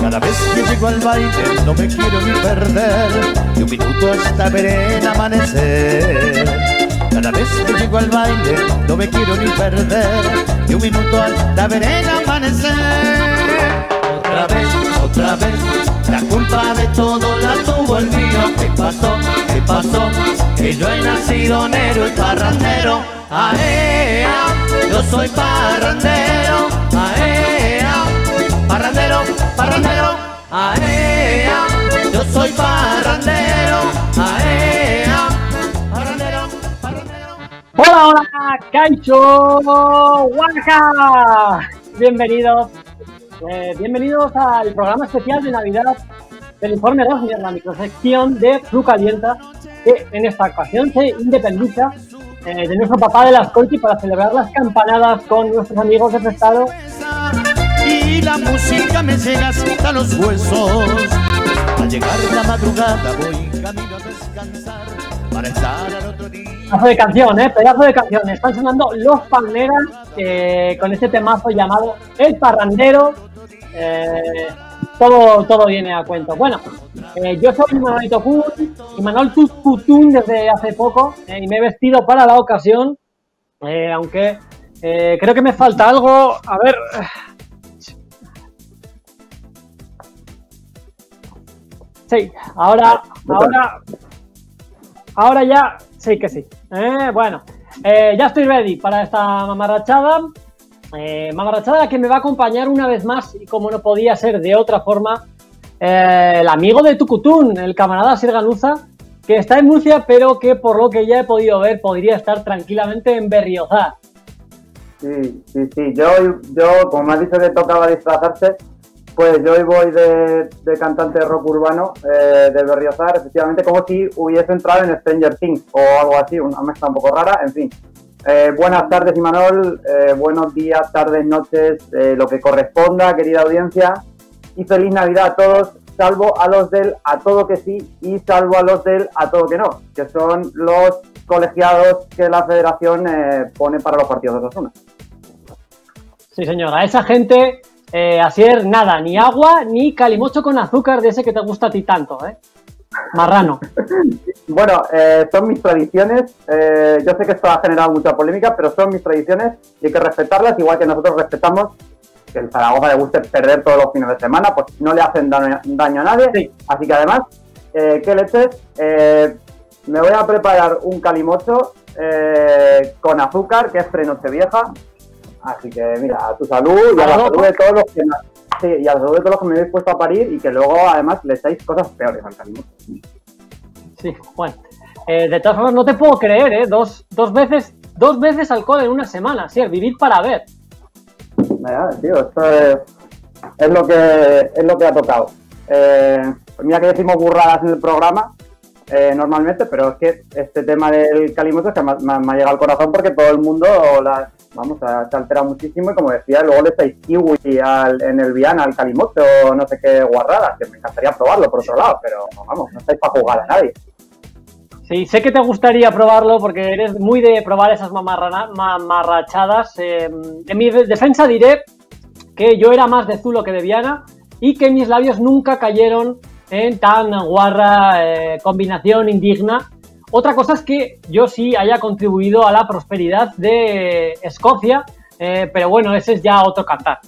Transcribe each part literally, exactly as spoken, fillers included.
Cada vez que llego al baile no me quiero ni perder, de un minuto hasta ver el amanecer. Cada vez que llego al baile no me quiero ni perder, de un minuto hasta ver el amanecer. Otra vez, otra vez, la culpa de todo la tuvo el mío. ¿Qué pasó? ¿Qué pasó? Que yo he nacido negro y parrandero. Aea, yo soy parrandero. Aea, parrandero, parrandero. Aea, yo soy parrandero. Aea, parrandero, parrandero. Hola, hola, Kaixo Waka. Bienvenidos, eh, bienvenidos al programa especial de Navidad del Informe Rosner, la microsección de Flu Calienta, que en esta ocasión se independiza eh, de nuestro papá de las Conchi para celebrar las campanadas con nuestros amigos de Prestado. Y la música me llega hasta los huesos. Al llegar la madrugada voy camino a descansar para estar al otro día. Pedazo de canción, eh, pedazo de canción. Están sonando Los Palmeras eh, con este temazo llamado El Parrandero. Eh, todo, todo viene a cuento. Bueno, eh, yo soy Manolito Kun y Manol Tututun desde hace poco eh, y me he vestido para la ocasión, eh, aunque eh, creo que me falta algo. A ver. Sí, ahora, ahora, ahora ya, sí que sí. Eh, bueno, eh, ya estoy ready para esta mamarrachada. Eh, mamarrachada que me va a acompañar una vez más, y como no podía ser de otra forma, eh, el amigo de Tucutún, el camarada Sirganuza, que está en Murcia, pero que por lo que ya he podido ver, podría estar tranquilamente en Berriozar. Sí, sí, sí. Yo, yo como me has dicho que tocaba disfrazarse, pues yo hoy voy de, de cantante de rock urbano eh, de Berriozar, efectivamente, como si hubiese entrado en Stranger Things o algo así, una mezcla un poco rara, en fin. Eh, buenas tardes, Imanol, eh, buenos días, tardes, noches, eh, lo que corresponda, querida audiencia, y feliz Navidad a todos, salvo a los del a todo que sí y salvo a los del a todo que no, que son los colegiados que la federación eh, pone para los partidos de Osasuna. Sí, señora, a esa gente, eh, así es, nada, ni agua ni calimocho con azúcar de ese que te gusta a ti tanto, ¿eh? Marrano. Bueno, eh, son mis tradiciones, eh, yo sé que esto ha generado mucha polémica, pero son mis tradiciones y hay que respetarlas, igual que nosotros respetamos que el Zaragoza le guste perder todos los fines de semana, pues no le hacen daño, daño a nadie, sí. Así que además, eh, ¿qué leches? Eh, me voy a preparar un calimocho eh, con azúcar, que es pre-Nochevieja, así que mira, a tu salud y a la salud de todos los que me... Sí, y a la salud de todos los que me habéis puesto a parir y que luego además le echáis cosas peores al calimocho. Sí, bueno, eh, de todas formas no te puedo creer, ¿eh? Dos, dos veces dos veces alcohol en una semana, sí, vivir para ver. Mira, tío, esto es, es, lo que, es lo que ha tocado. Eh, pues mira que decimos burradas en el programa, eh, normalmente, pero es que este tema del calimocho es que me, me, me ha llegado al corazón porque todo el mundo, la, vamos, se altera muchísimo y como decía, luego le estáis kiwi al, en el Viana al calimocho, no sé qué guarradas, que me encantaría probarlo por otro lado, pero vamos, no estáis para jugar a nadie. Sí, sé que te gustaría probarlo porque eres muy de probar esas mamarrachadas. Eh, en mi defensa diré que yo era más de Zulo que de Viana y que mis labios nunca cayeron en tan guarra eh, combinación indigna. Otra cosa es que yo sí haya contribuido a la prosperidad de Escocia, eh, pero bueno, ese es ya otro cantar.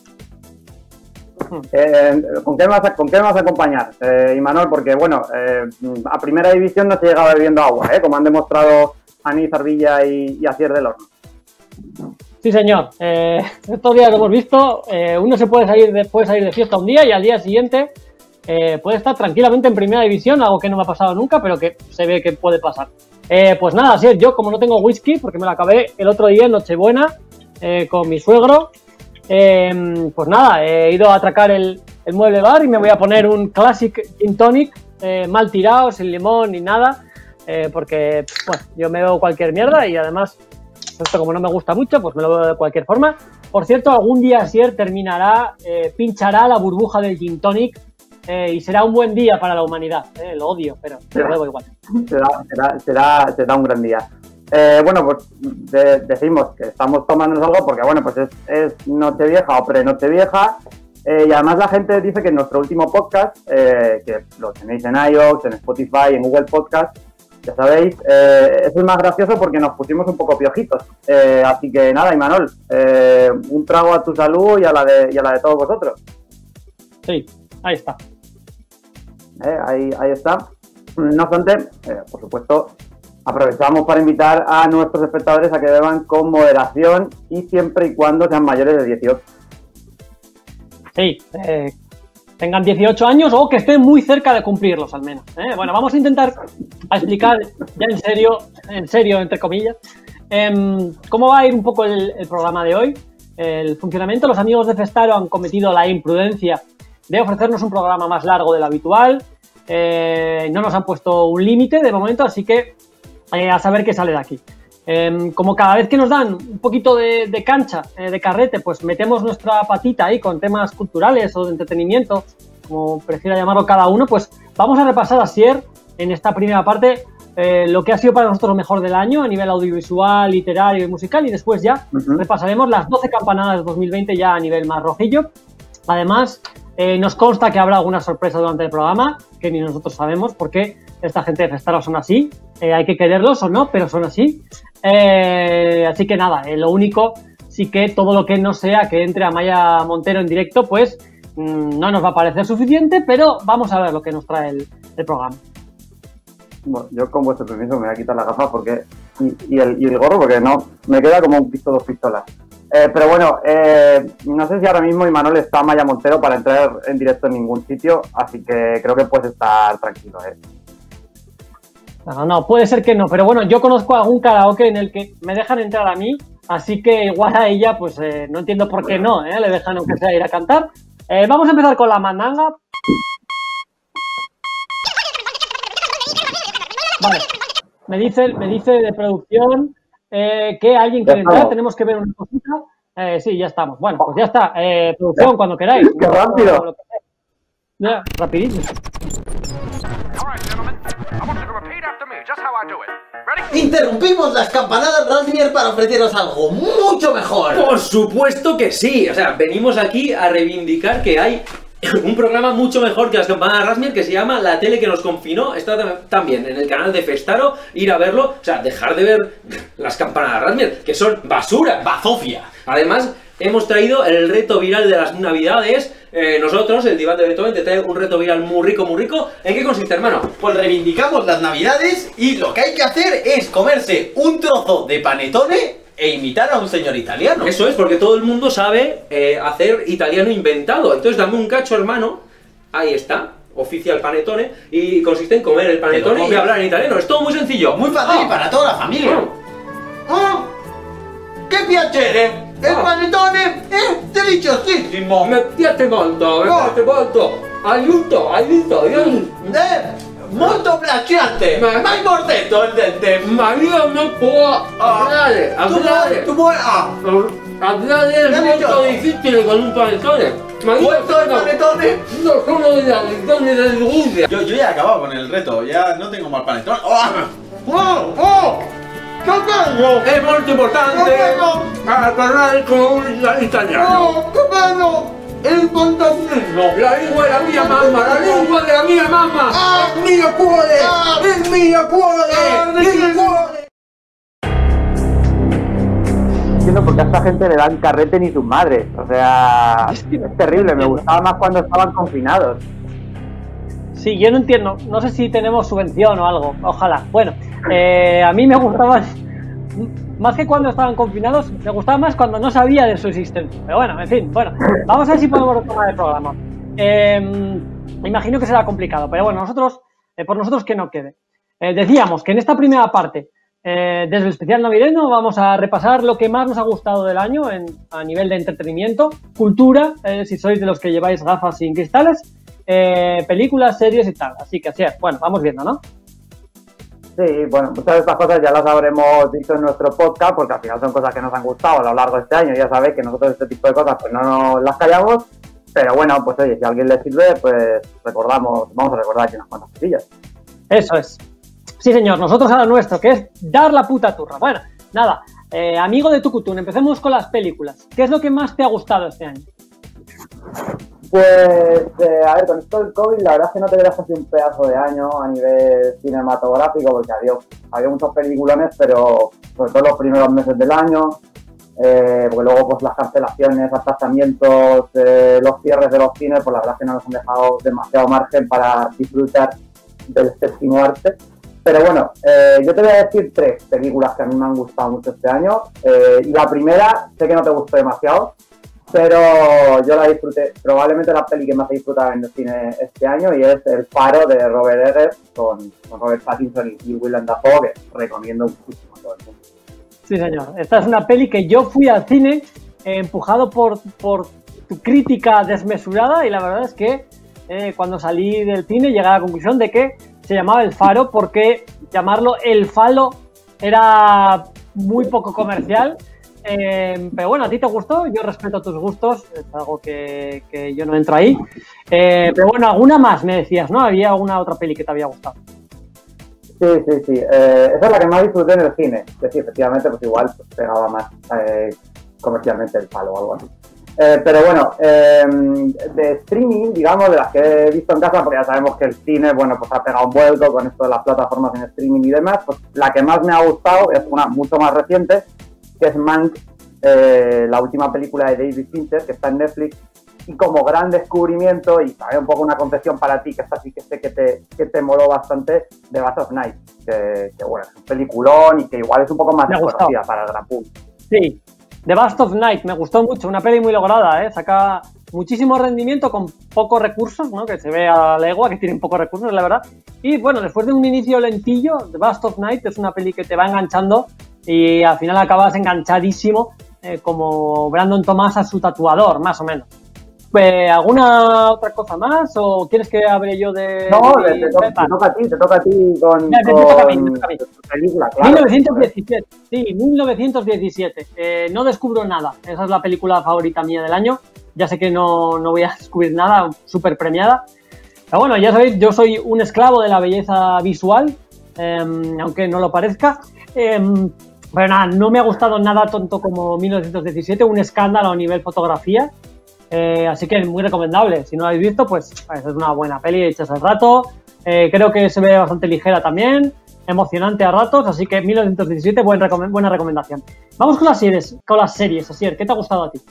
Eh, ¿con, qué me vas a, ¿Con qué me vas a acompañar, eh, Imanol? Porque, bueno, eh, a primera división no se llegaba bebiendo agua, ¿eh? Como han demostrado Anís, Ardilla y, y Asier del Horno. Sí, señor. Eh, estos días lo hemos visto. Eh, uno se puede salir, de, puede salir de fiesta un día y al día siguiente eh, puede estar tranquilamente en primera división, algo que no me ha pasado nunca, pero que se ve que puede pasar. Eh, pues nada, Asier, yo como no tengo whisky, porque me lo acabé el otro día en Nochebuena eh, con mi suegro, Eh, pues nada, he ido a atracar el, el mueble bar y me voy a poner un Classic Gin Tonic eh, mal tirado, sin limón ni nada, eh, porque bueno, yo me bebo cualquier mierda y además esto como no me gusta mucho, pues me lo bebo de cualquier forma. Por cierto, algún día Asier terminará, eh, pinchará la burbuja del Gin Tonic eh, y será un buen día para la humanidad. Eh, lo odio, pero me lo bebo igual. Será, será, será, será un gran día. Eh, bueno, pues de, decimos que estamos tomándonos algo porque, bueno, pues es, es Nochevieja o pre-Nochevieja Eh, y además la gente dice que en nuestro último podcast, eh, que lo tenéis en iVoox, en Spotify, en Google Podcast, ya sabéis, eh, es el más gracioso porque nos pusimos un poco piojitos. Eh, así que nada, Imanol, eh, un trago a tu salud y a la de, y a la de todos vosotros. Sí, ahí está. Eh, ahí, ahí está. No obstante, eh, por supuesto, aprovechamos para invitar a nuestros espectadores a que beban con moderación y siempre y cuando sean mayores de dieciocho. Sí, eh, tengan dieciocho años o que estén muy cerca de cumplirlos al menos. ¿eh? Bueno, vamos a intentar a explicar ya en serio, en serio, entre comillas, eh, cómo va a ir un poco el, el programa de hoy, el funcionamiento. Los amigos de Festaro han cometido la imprudencia de ofrecernos un programa más largo de lo habitual. Eh, no nos han puesto un límite de momento, así que eh, a saber qué sale de aquí. Eh, como cada vez que nos dan un poquito de, de cancha, eh, de carrete, pues metemos nuestra patita ahí con temas culturales o de entretenimiento, como prefiera llamarlo cada uno, pues vamos a repasar a Sier en esta primera parte eh, lo que ha sido para nosotros lo mejor del año a nivel audiovisual, literario y musical, y después ya uh-huh. repasaremos las doce campanadas de dos mil veinte ya a nivel más rojillo. Además, eh, nos consta que habrá alguna sorpresa durante el programa, que ni nosotros sabemos, porque esta gente de Festaro son así, eh, hay que quererlos o no, pero son así. Eh, así que nada, eh, lo único, sí que todo lo que no sea que entre Amaia Montero en directo, pues mmm, no nos va a parecer suficiente, pero vamos a ver lo que nos trae el, el programa. Bueno, yo con vuestro permiso me voy a quitar las gafas porque y, y, el, y el gorro porque no, me queda como un pisto dos pistolas. Eh, pero bueno, eh, no sé si ahora mismo Imanol está Amaia Montero para entrar en directo en ningún sitio, así que creo que puedes estar tranquilo, ¿eh? No, no, puede ser que no, pero bueno, yo conozco algún karaoke en el que me dejan entrar a mí, así que igual a ella, pues eh, no entiendo por qué no, ¿eh? Le dejan aunque sea ir a cantar. Eh, vamos a empezar con la mandanga. Vale, me dice, me dice de producción eh, que alguien quiere entrar, tenemos que ver una cosita. Eh, sí, ya estamos. Bueno, pues ya está. Eh, producción, cuando queráis. ¡Qué rápido! Ya, rapidísimo. Interrumpimos las campanadas Razmier para ofreceros algo mucho mejor. Por supuesto que sí. O sea, venimos aquí a reivindicar que hay un programa mucho mejor que las campanadas Razmier que se llama La Tele que nos confinó. Está también en el canal de Festaro. Ir a verlo. O sea, dejar de ver las campanadas Razmier, que son basura. Bazofia. Además, hemos traído el reto viral de las navidades. Eh, nosotros, el Diván de Beethoven, te trae un reto viral muy rico, muy rico. ¿En qué consiste, hermano? Pues reivindicamos las navidades y lo que hay que hacer es comerse un trozo de panetone e imitar a un señor italiano. Eso es, porque todo el mundo sabe eh, hacer italiano inventado. Entonces dame un cacho, hermano. Ahí está, oficial panetone. Y consiste en comer el panetone y hablar en italiano. Es todo muy sencillo. Muy fácil oh. y para toda la familia. Oh. Oh. ¡Qué piacere! Il oh. panetone è deliciosissimo! Mi piace molto, mi piace molto! Aiuto, aiuto! Io... Eh, molto piacente! Ma mai mordetto il dente! Ma io non può parlare! Parlare! Tu vuoi... Ah! Parlare è molto difficile con un panetone! Ma io sono... el panetone? No sono de la regione de Liguria! Yo, yo ya he acabado con el reto, ya no tengo más panetone. ¡Oh! ¡Oh! ¡Oh! ¡Che bello! È molto importante a parlare con un italiano! ¡Oh! ¡Che bello! Il pantonino! La lingua è la mia mamma! La lingua della mia mamma! Ah. Il mio cuore! Ah. Il mio cuore! Ah. Il cuore! Entiendo por qué a esta gente le dan carrete ni sus madres. O sea, es terrible. Me gustaba más cuando estaban confinados. Sí, yo no entiendo. No sé si tenemos subvención o algo. Ojalá. Bueno, eh, a mí me gustaba más que cuando estaban confinados. Me gustaba más cuando no sabía de su existencia. Pero bueno, en fin. Bueno, vamos a ver si podemos retomar el programa. Eh, me imagino que será complicado. Pero bueno, nosotros, eh, por nosotros que no quede. Eh, decíamos que en esta primera parte, eh, desde el especial navideño, vamos a repasar lo que más nos ha gustado del año en, a nivel de entretenimiento, cultura, eh, si sois de los que lleváis gafas sin cristales. Eh, películas, series y tal, así que así es. Bueno, vamos viendo, ¿no? Sí, bueno, muchas de estas cosas ya las habremos dicho en nuestro podcast porque al final son cosas que nos han gustado a lo largo de este año. Ya sabéis que nosotros este tipo de cosas pues no nos las callamos, pero bueno, pues oye, si a alguien le sirve, pues recordamos, vamos a recordar aquí unas cuantas cosillas. Eso es. Sí, señor, nosotros a lo nuestro, que es dar la puta turra. Bueno, nada, eh, amigo de Tucutún, empecemos con las películas. ¿Qué es lo que más te ha gustado este año? Pues, eh, a ver, con esto del COVID, la verdad es que no te creas así un pedazo de año a nivel cinematográfico, porque había, había muchos peliculones, pero sobre todo los primeros meses del año, eh, porque luego pues las cancelaciones, aplazamientos, eh, los cierres de los cines, pues la verdad es que no nos han dejado demasiado margen para disfrutar del séptimo arte. Pero bueno, eh, yo te voy a decir tres películas que a mí me han gustado mucho este año, eh, y la primera, sé que no te gustó demasiado, pero yo la disfruté, probablemente la peli que más he disfrutado en el cine este año, y es El Faro de Robert Eggers con, con Robert Pattinson y Willem Dafoe, que recomiendo muchísimo a todo el mundo. Sí, señor. Esta es una peli que yo fui al cine eh, empujado por, por tu crítica desmesurada, y la verdad es que eh, cuando salí del cine llegué a la conclusión de que se llamaba El Faro porque llamarlo El Falo era muy poco comercial. Eh, pero bueno, a ti te gustó, yo respeto tus gustos, es algo que, que yo no entro ahí. Eh, pero bueno, alguna más me decías, ¿no? ¿Había alguna otra peli que te había gustado? Sí, sí, sí. Eh, esa es la que más disfruté en el cine. Que sí, efectivamente, pues igual pues, pegaba más eh, comercialmente El Falo o algo así. Eh, pero bueno, eh, de streaming, digamos, de las que he visto en casa, porque ya sabemos que el cine, bueno, pues ha pegado un vuelco con esto de las plataformas en streaming y demás, pues la que más me ha gustado es una mucho más reciente, que es Mank, eh, la última película de David Fincher, que está en Netflix, y como gran descubrimiento, y también un poco una confesión para ti, que esta sí que sé que te, que te moló bastante, The Last of Night, que, que bueno, es un peliculón y que igual es un poco más desconocida para el gran público. Sí, The Last of Night, me gustó mucho, una peli muy lograda, ¿eh? Saca muchísimo rendimiento con pocos recursos, ¿no? Que se ve a la legua, que tienen pocos recursos, la verdad. Y bueno, después de un inicio lentillo, The Last of Night es una peli que te va enganchando y al final acabas enganchadísimo, eh, como Brandon Thomas a su tatuador, más o menos. Eh, ¿Alguna otra cosa más o quieres que hable yo de...? No, de, te, te, to- te toca a ti, te toca a ti con, Ya, te con toca a mí, te toca a mí. tu película, claro. mil novecientos diecisiete, sí, mil novecientos diecisiete. Eh, no descubro nada. Esa es la película favorita mía del año. Ya sé que no, no voy a descubrir nada, súper premiada. Pero bueno, ya sabéis, yo soy un esclavo de la belleza visual, eh, aunque no lo parezca. Eh, pero nada, no me ha gustado nada tonto como mil novecientos diecisiete, un escándalo a nivel fotografía. Eh, así que es muy recomendable. Si no lo habéis visto, pues es una buena peli, echas el rato. Eh, creo que se ve bastante ligera también, emocionante a ratos, así que mil novecientos diecisiete, buen recom- buena recomendación. Vamos con las series, con las series, Asier, ¿qué te ha gustado a ti?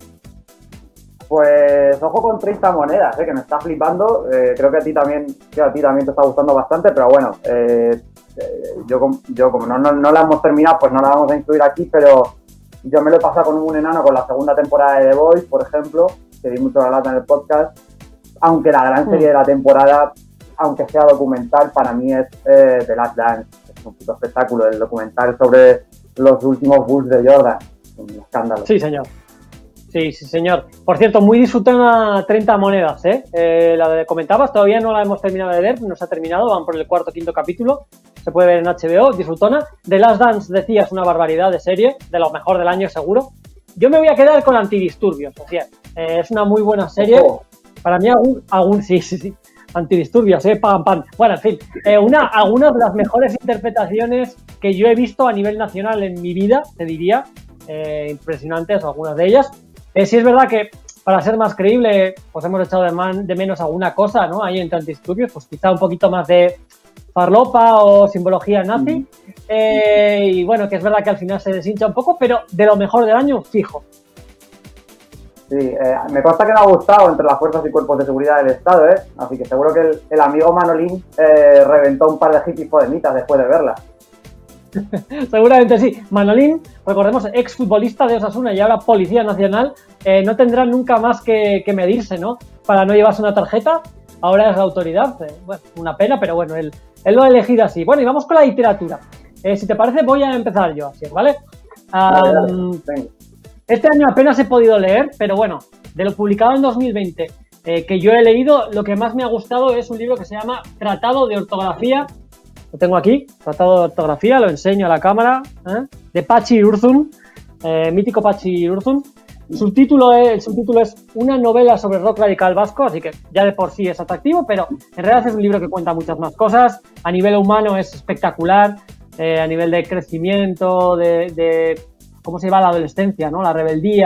Pues ojo con treinta monedas, eh, que me está flipando. Eh, creo que a ti también, que a ti también te está gustando bastante, pero bueno, eh, eh, yo, com- yo como no, no, no la hemos terminado, pues no la vamos a incluir aquí, pero yo me lo he pasado con un enano con la segunda temporada de The Voice, por ejemplo, que di mucho la lata en el podcast, aunque la gran serie de la temporada, aunque sea documental, para mí es eh, The Last Dance. Es un puto espectáculo, el documental sobre los últimos Bulls de Jordan, un escándalo. Sí, señor. Sí, sí, señor. Por cierto, muy disfrutada treinta monedas, ¿eh? eh la de comentabas, todavía no la hemos terminado de ver, no se ha terminado, van por el cuarto o quinto capítulo, se puede ver en H B O, disfrutona. The Last Dance, decías, una barbaridad de serie, de lo mejor del año seguro. Yo me voy a quedar con Antidisturbios, o sea, eh, es una muy buena serie. Ojo. Para mí, algún, algún sí, sí, sí, Antidisturbios, eh, pam, pam. Bueno, en fin, eh, una, algunas de las mejores interpretaciones que yo he visto a nivel nacional en mi vida, te diría, eh, impresionantes algunas de ellas. Eh, sí es verdad que para ser más creíble, pues hemos echado de, man, de menos alguna cosa, ¿no? Ahí en Antidisturbios, pues quizá un poquito más de farlopa o simbología nazi. Mm. Eh, y bueno, que es verdad que al final se deshincha un poco, pero de lo mejor del año, fijo. Sí, eh, me consta que me ha gustado entre las fuerzas y cuerpos de seguridad del Estado, ¿eh? Así que seguro que el, el amigo Manolín eh, reventó un par de hippies podemitas después de verla. Seguramente sí. Manolín, recordemos, exfutbolista de Osasuna y ahora Policía Nacional, eh, no tendrá nunca más que, que medirse, ¿no? Para no llevarse una tarjeta, ahora es la autoridad. Eh, bueno, una pena, pero bueno, él, él lo ha elegido así. Bueno, y vamos con la literatura. Eh, si te parece, voy a empezar yo, así, ¿vale? Um, este año apenas he podido leer, pero bueno, de lo publicado en dos mil veinte, eh, que yo he leído, lo que más me ha gustado es un libro que se llama Tratado de Ortografía. Lo tengo aquí, Tratado de Ortografía, lo enseño a la cámara, ¿eh? De Patxi Irurzun, eh, mítico Patxi Irurzun. El subtítulo, es, el subtítulo es una novela sobre rock radical vasco, así que ya de por sí es atractivo, pero en realidad es un libro que cuenta muchas más cosas. A nivel humano es espectacular, eh, a nivel de crecimiento, de, de cómo se lleva la adolescencia, ¿no? La rebeldía,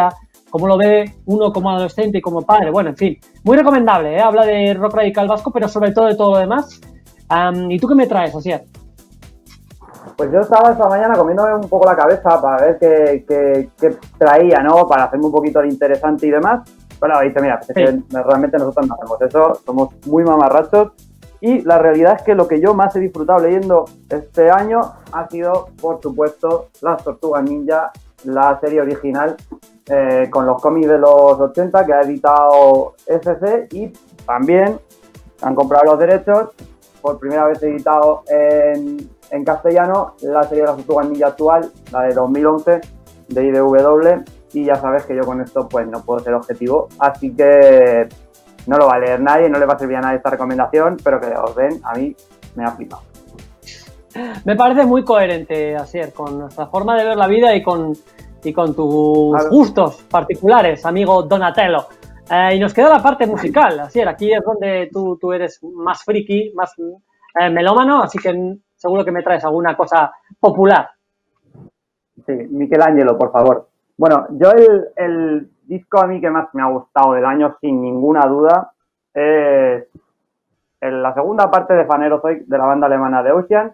cómo lo ve uno como adolescente y como padre. Bueno, en fin, muy recomendable, ¿eh? Habla de rock radical vasco, pero sobre todo de todo lo demás. Um, ¿Y tú qué me traes, Asier? Pues yo estaba esta mañana comiéndome un poco la cabeza para ver qué, qué, qué traía, ¿no? Para hacerme un poquito de interesante y demás. Bueno, dice, mira, sí. es que realmente nosotros no hacemos eso, somos muy mamarrachos. Y la realidad es que lo que yo más he disfrutado leyendo este año ha sido, por supuesto, Las Tortugas Ninja, la serie original, eh, con los cómics de los ochenta que ha editado F C, y también han comprado los derechos, por primera vez editado en, en castellano, la serie de Las Tortugas Ninja actual, la de dos mil once, de I D W, y ya sabes que yo con esto pues no puedo ser objetivo, así que no lo va a leer nadie, no le va a servir a nadie esta recomendación, pero que os den, a mí me ha flipado. Me parece muy coherente, Asier, con nuestra forma de ver la vida y con, y con tus Claro. gustos particulares, amigo Donatello. Eh, y nos queda la parte musical, Asier, aquí es donde tú, tú eres más friki, más eh, melómano, así que seguro que me traes alguna cosa popular. Sí, Michelangelo, por favor. Bueno, yo el, el disco a mí que más me ha gustado del año, sin ninguna duda, es en la segunda parte de Phanerozoic, de la banda alemana de Ocean.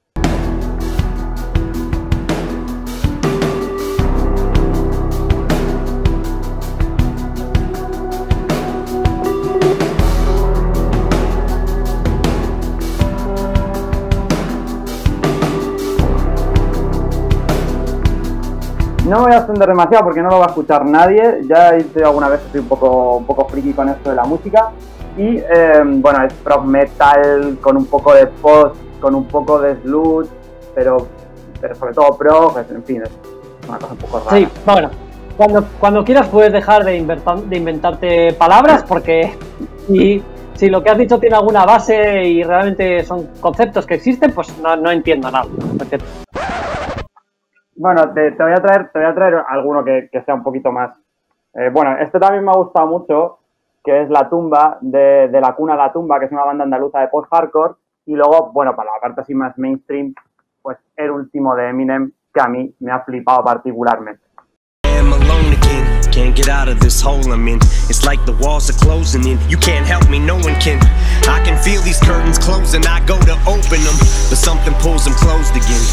No me voy a extender demasiado porque no lo va a escuchar nadie. Ya he dicho alguna vez que soy un poco, un poco friki con esto de la música. Y eh, bueno, es prog metal con un poco de post, con un poco de sludge, pero, pero sobre todo prog, en fin, es una cosa un poco rara. Sí, bueno, cuando, cuando quieras puedes dejar de, invertar, de inventarte palabras, porque si, si lo que has dicho tiene alguna base y realmente son conceptos que existen, pues no, no entiendo nada. Porque... Bueno, te, te voy a traer, te voy a traer alguno que, que sea un poquito más. Eh, bueno, este también me ha gustado mucho, que es La Tumba, de, de La Cuna a la Tumba, que es una banda andaluza de post-hardcore. Y luego, bueno, para la parte así más mainstream, pues El Último de Eminem, que a mí me ha flipado particularmente. Can't get out of this hole I'm in. It's like the walls are closing in. You can't help me, no one can. I can feel these curtains closing. I go to open them, but something pulls them closed again.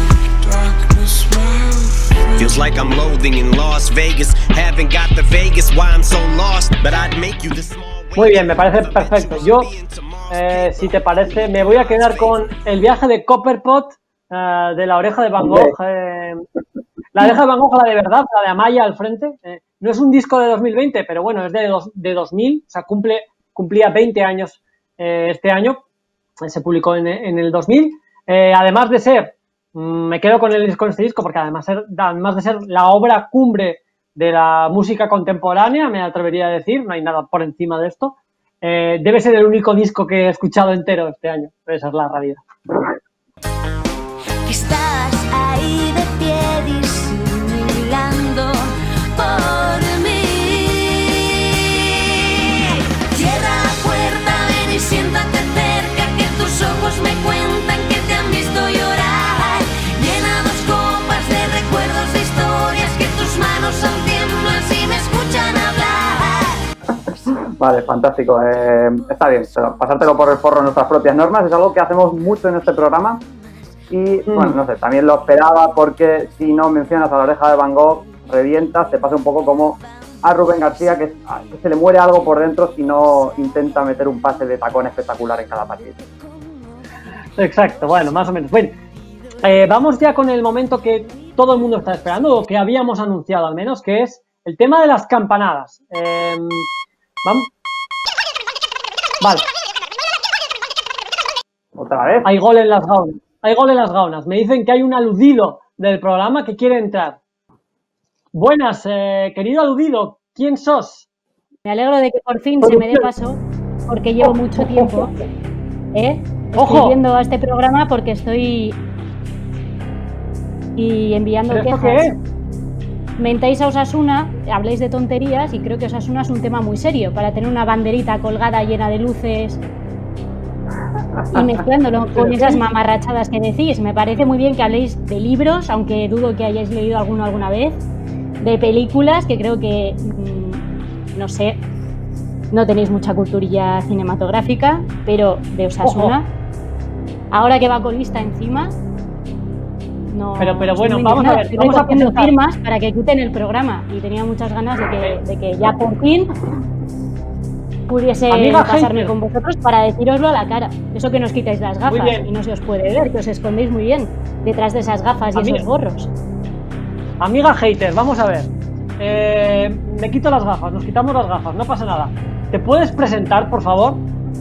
Feels like I'm loathing in Las Vegas. Haven't got the Vegas, why I'm so lost. But I'd make you the small. Muy bien, me parece perfecto. Yo, eh, si te parece, me voy a quedar con El viaje de Copperpot, eh, de La Oreja de Van Gogh. Eh, la Oreja de Van Gogh, la de verdad, la de Amaya al frente. Eh, no es un disco de dos mil veinte, pero bueno, es de, dos, de dos mil. O sea, cumple, cumplía veinte años eh, este año. Eh, se publicó en, en el dos mil. Eh, además de ser, mmm, me quedo con, el, con este disco porque además, ser, además de ser la obra cumbre de la música contemporánea, me atrevería a decir, no hay nada por encima de esto, eh, debe ser el único disco que he escuchado entero este año. Esa es la realidad. Estás ahí de pie disimulando por mí. Cierra la puerta, ven y siéntate cerca, que tus ojos me cuentan que te han visto llorar. Llena dos copas de recuerdos, de historias, que tus manos aún tiemblan si me escuchan hablar. Vale, fantástico. Eh, está bien, pero pasártelo por el forro en nuestras propias normas es algo que hacemos mucho en este programa. Y, mm. bueno, no sé, también lo esperaba porque si no mencionas a La Oreja de Van Gogh, revientas, te pasa un poco como a Rubén García, que, que se le muere algo por dentro si no intenta meter un pase de tacón espectacular en cada partido. Exacto, bueno, más o menos. Bueno, eh, vamos ya con el momento que todo el mundo está esperando, o que habíamos anunciado al menos, que es el tema de las campanadas. Eh, vamos. Vale. ¿Otra vez? Hay gol en las gaunas. Hay gol en las gaunas. Me dicen que hay un aludido del programa que quiere entrar. Buenas, eh, querido aludido. ¿Quién sos? Me alegro de que por fin se me dé paso, porque llevo mucho tiempo ¿eh? Estoy viendo a este programa porque estoy y enviando ¿Pero esto quejas. qué es? Mentáis a Osasuna, habláis de tonterías y creo que Osasuna es un tema muy serio para tener una banderita colgada llena de luces y mezclándolo con esas mamarrachadas que decís. Me parece muy bien que habléis de libros, aunque dudo que hayáis leído alguno alguna vez, de películas que creo que, mmm, no sé, no tenéis mucha culturilla cinematográfica, pero de Osasuna, Ojo. ahora que va colista encima, no... Pero, pero bueno, muy vamos a ver, Estoy vamos a recogiendo presentar. firmas para que quiten el programa y tenía muchas ganas de que, de que ya por fin pudiese Amiga pasarme hater. con vosotros para deciroslo a la cara. Eso que nos quitáis las Muy gafas bien. y no se os puede ver, que os escondéis muy bien detrás de esas gafas y Amiga. esos gorros. Amiga hater, vamos a ver. Eh, me quito las gafas, nos quitamos las gafas, no pasa nada. ¿Te puedes presentar, por favor?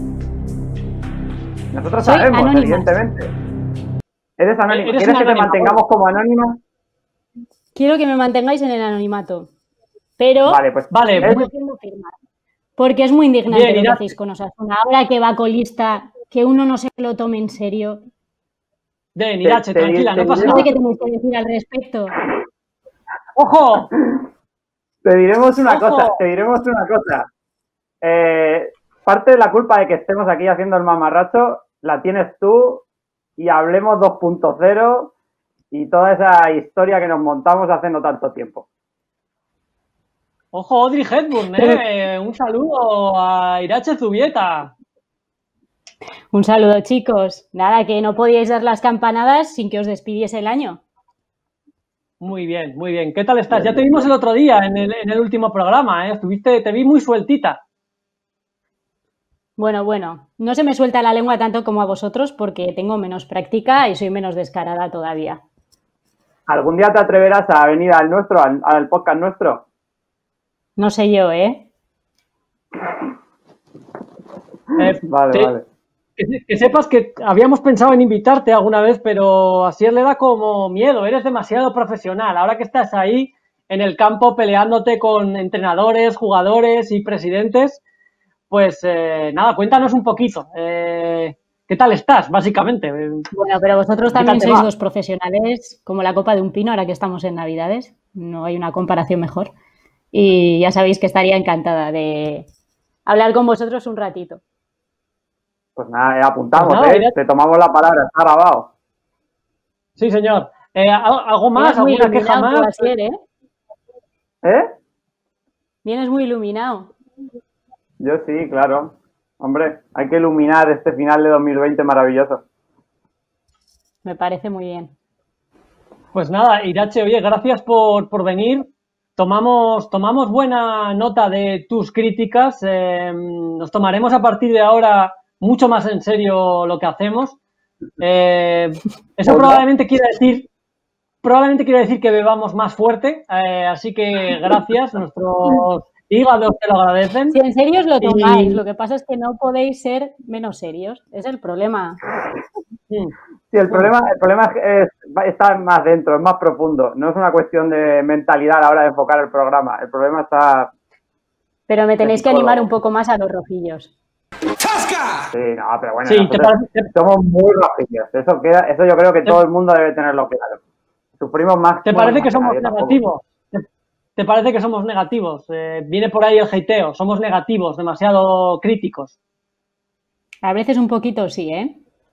Nosotros Soy sabemos, anónima. evidentemente. Eres anónima. Eres ¿Quieres una que te anónima, mantengamos como anónima? Quiero que me mantengáis en el anonimato, pero Vale, pues Vale, es- muy- recogiendo firmas. Porque es muy indignante Bien, lo que Irache. hacéis con Osasuna. Ahora que va colista, que uno no se lo tome en serio. Bien, Irache, te- tranquila, te no pasa No nada. sé qué tenéis que decir al respecto. ¡Ojo! te diremos una Ojo. cosa, te diremos una cosa. Eh, parte de la culpa de que estemos aquí haciendo el mamarracho la tienes tú y Hablemos dos punto cero y toda esa historia que nos montamos hace no tanto tiempo. Ojo, Audrey Hepburn, ¿eh? Un saludo a Irache Zubieta. Un saludo, chicos. Nada, que no podíais dar las campanadas sin que os despidiese el año. Muy bien, muy bien. ¿Qué tal estás? Ya te vimos el otro día en el, en el último programa, ¿eh? Estuviste, te vi muy sueltita. Bueno, bueno, no se me suelta la lengua tanto como a vosotros porque tengo menos práctica y soy menos descarada todavía. ¿Algún día te atreverás a venir al nuestro, al, al podcast nuestro? No sé yo, ¿eh? Eh, Vale, te- vale. Que, que sepas que habíamos pensado en invitarte alguna vez, pero a Sier le da como miedo. Eres demasiado profesional. Ahora que estás ahí en el campo peleándote con entrenadores, jugadores y presidentes, pues eh, nada, cuéntanos un poquito. Eh, ¿Qué tal estás, básicamente? Eh, Bueno, pero vosotros ¿Qué tal también te sois va? dos profesionales como la copa de un pino ahora que estamos en Navidades. No hay una comparación mejor. Y ya sabéis que estaría encantada de hablar con vosotros un ratito. Pues nada, eh, apuntamos, Pues nada, ¿eh? mira- Te tomamos la palabra, está grabado. Sí, señor. Eh, ¿al- ¿Algo más? Vienes muy ¿Alguna queja iluminado tú, más? Asier, ¿eh? ¿Eh? Vienes muy iluminado. Yo sí, claro. Hombre, hay que iluminar este final de dos mil veinte maravilloso. Me parece muy bien. Pues nada, Irache, oye, gracias por, por venir. Tomamos, tomamos buena nota de tus críticas. eh, nos tomaremos a partir de ahora mucho más en serio lo que hacemos. Eh, eso Oye. probablemente quiere decir, probablemente quiere decir que bebamos más fuerte. eh, así que gracias, nuestros hígados te lo agradecen. Si en serio os lo Y- tomáis, lo que pasa es que no podéis ser menos serios. Es el problema. Mm. Sí, el problema, el problema es, es- está más dentro, es más profundo. No es una cuestión de mentalidad a la hora de enfocar el programa. El problema está... Pero me tenéis que psicólogo. animar un poco más a los rojillos. Sí, no, pero bueno, Sí, te nosotros parece- somos muy rojillos. Eso, queda, eso yo creo que todo el mundo debe tenerlo claro. Sufrimos más. ¿Te bueno, parece que más somos nadie tampoco. negativos? ¿Te, te parece que somos negativos? Eh, viene por ahí el hateo. Somos negativos, demasiado críticos. A veces un poquito sí, ¿eh?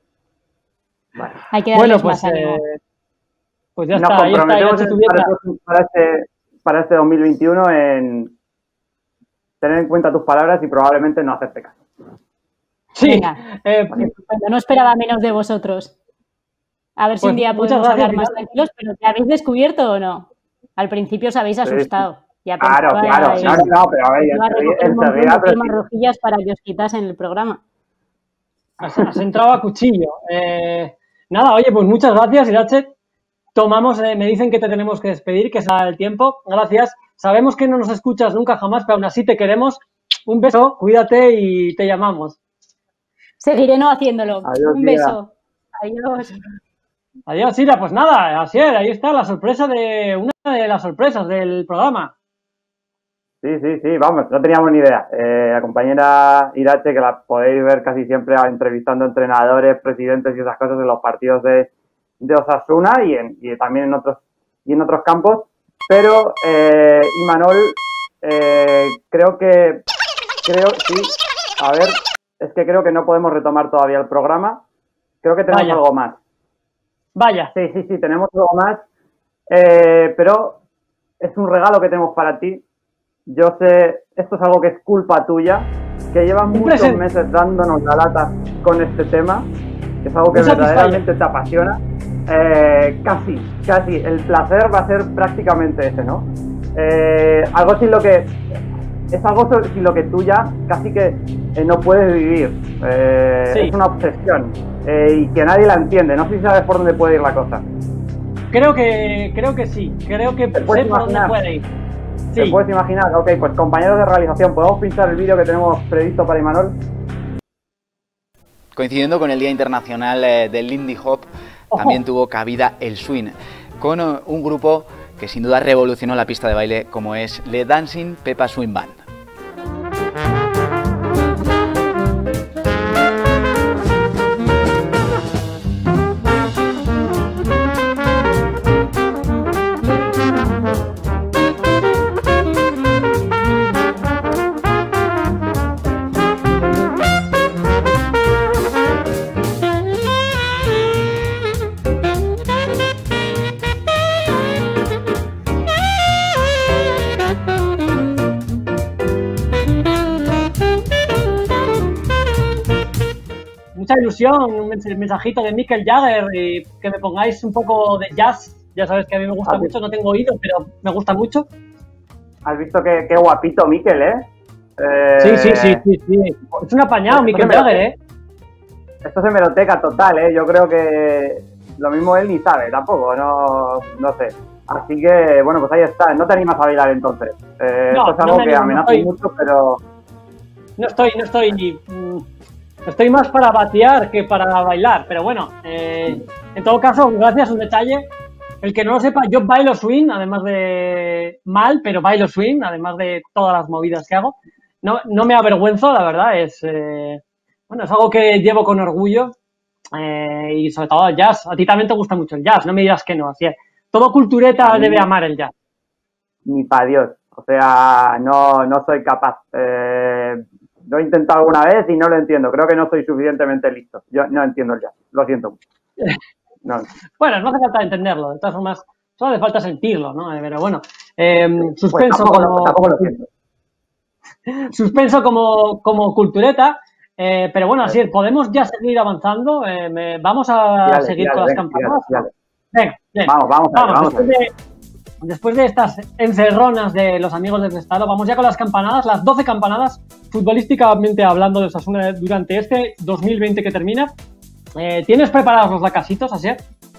Vale. Hay que darles Bueno, pues, más ánimo. eh, pues ya Nos está. Ahí está comprometemos Irache en- para, Zubieta. este- para este, para este dos mil veintiuno en tener en cuenta tus palabras y probablemente no hacerte caso. Sí. Venga. eh, Estupendo, no esperaba menos de vosotros. A ver si Pues un día muchas podemos gracias, hablar más Pilar. tranquilos, pero ¿te habéis descubierto o no? Al principio os habéis Sí, asustado. Ya Claro, pensaba- claro, ya claro, no, pero a ver, pensaba enseguida, recoger un montón de enseguida, pero firmas sí. rojillas para que os quitasen el programa. has, has entrado a cuchillo. Eh, nada, oye, pues muchas gracias, Irache. Tomamos, eh, me dicen que te tenemos que despedir, que sea el tiempo. Gracias. Sabemos que no nos escuchas nunca jamás, pero aún así te queremos. Un beso, cuídate y te llamamos. Seguiré no haciéndolo. Adiós, un tía. beso. Adiós. Adiós, Ira. Pues nada, así es, ahí está la sorpresa de una de las sorpresas del programa. Sí, sí, sí, vamos, no teníamos ni idea. Eh, la compañera Irache, que la podéis ver casi siempre entrevistando entrenadores, presidentes y esas cosas en los partidos de, de Osasuna y, en, y también en otros y en otros campos. Pero, eh, Imanol, eh, creo que, creo, sí, a ver, es que creo que no podemos retomar todavía el programa. Creo que tenemos Vaya. algo más. Vaya. Sí, sí, sí, tenemos algo más. Eh, pero es un regalo que tenemos para ti. Yo sé, esto es algo que es culpa tuya, que llevas muchos presente. meses dándonos la lata con este tema, que es algo que Un satisfyer. verdaderamente te apasiona. Eh, casi, casi, el placer va a ser prácticamente ese, ¿no? Eh, algo sin lo que, es algo so- sin lo que tú ya casi que eh, no puedes vivir. Eh, Sí. Es una obsesión eh, y que nadie la entiende. No sé si sabes por dónde puede ir la cosa. Creo que, creo que sí, creo que ¿Te sé puedes por dónde imaginar? puede ir. ¿Te Sí, puedes imaginar? Ok, pues compañeros de realización, ¿podemos pinchar el vídeo que tenemos previsto para Imanol? Coincidiendo con el Día Internacional eh, del Lindy Hop, Ojo. también tuvo cabida el swing, con eh, un grupo que sin duda revolucionó la pista de baile como es Le Dancing Peppa Swing Band. mucha ilusión, un mens- mensajito de Mick Jagger y que me pongáis un poco de jazz. Ya sabes que a mí me gusta Ah, sí. mucho, no tengo oído, pero me gusta mucho. Has visto qué, qué guapito Mikel, ¿eh? Eh, Sí, sí, sí, sí, sí. Es un apañado, Mick Esto se Jagger, me- ¿eh? Esto es hemeroteca total, ¿eh? Yo creo que lo mismo él ni sabe tampoco, no, no sé. Así que, bueno, pues ahí está. No te animas a bailar entonces. Eh, No, esto es no algo me que animo, amenaza no estoy- mucho, pero No estoy, no estoy. mm, Estoy más para batear que para bailar, pero bueno, eh, en todo caso, gracias, un detalle. El que no lo sepa, yo bailo swing, además de mal, pero bailo swing, además de todas las movidas que hago. No, no me avergüenzo, la verdad, es eh, bueno, es algo que llevo con orgullo eh, y sobre todo el jazz. A ti también te gusta mucho el jazz, no me digas que no, así es. Todo cultureta A mí- debe amar el jazz. ni para Dios. O sea, no, no soy capaz. Eh, lo he intentado alguna vez y no lo entiendo. Creo que no soy suficientemente listo. Yo no entiendo el jazz. Lo siento mucho. No. Bueno, no hace falta entenderlo, de todas formas, solo hace falta sentirlo, ¿no? Eh, Pero bueno, eh, Pues suspenso tampoco, como, tampoco lo siento. suspenso como, como cultureta, eh, pero bueno, así es, podemos ya seguir avanzando, eh, me- vamos a Tírale, seguir tírale, con las venga, campanadas. tírale, Venga, bien. Vamos, vamos a ver, vamos a después, de, después de estas encerronas de los amigos del Estado, vamos ya con las campanadas, las doce campanadas, futbolísticamente hablando de Osasuna durante este dos mil veinte que termina. Eh, ¿Tienes preparados los lacasitos, así?